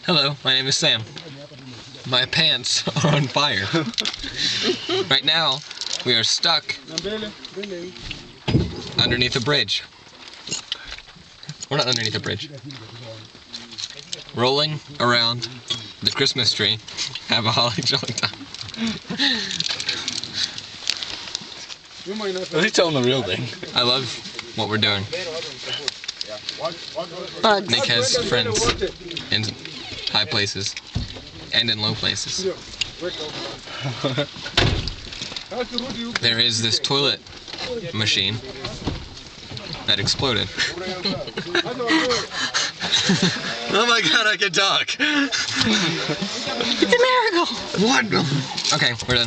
Hello, my name is Sam. My pants are on fire. Right now, we are stuck underneath a bridge. We're not underneath a bridge. Rolling around the Christmas tree. Have a holly jolly time. At least tell them the real thing. I love what we're doing. Nick has friends in high places and in low places. There is this toilet machine that exploded. Oh my god, I can talk! It's a miracle! What? Okay, we're done.